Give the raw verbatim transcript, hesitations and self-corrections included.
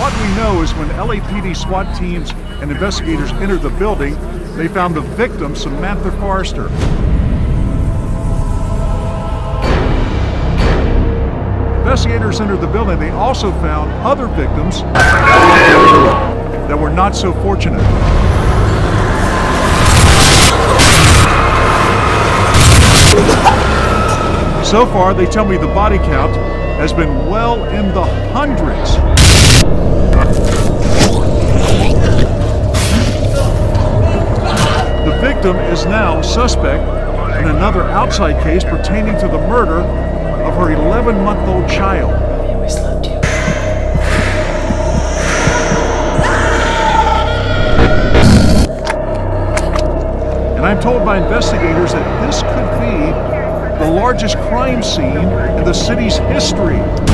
What we know is when L A P D SWAT teams and investigators entered the building, they found the victim, Samantha Forrester. Investigators entered the building. They also found other victims that were not so fortunate. So far, they tell me the body count has been well in the hundreds. The victim is now suspect in another outside case pertaining to the murder of her eleven-month-old child. I always loved you. And I'm told by investigators that this could be the largest crime scene in the city's history.